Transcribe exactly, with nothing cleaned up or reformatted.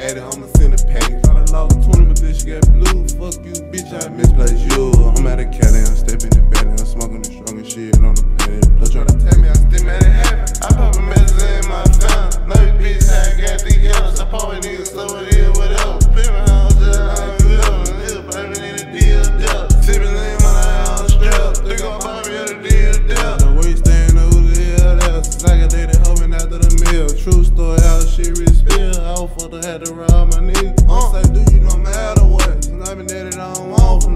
eighty, I'ma send a package. Thought I lost twenty, but then she got blue. Fuck you, bitch, I misplaced you. I'm at a Cali, I'm stepping the bed, I'm smoking the strongest shit on the planet. Plus try to tell me I still made it happen. I pop a message in my phone. Know you bitch, how I got together. So pop a nigga, slow it in, whatever. Pimpin' hoes, just like you ever. Nigga, baby, need a deal, deal. Sippin' lean when I on the strip. They gon' buy me at a deal, deal. The way you stayin' who the hell else. Like a lady hoping after the meal. True story, how the shit really spill. I was fucked, I had to rob my nigga. I'm say, do you no matter what? Since I been dead, I don't want for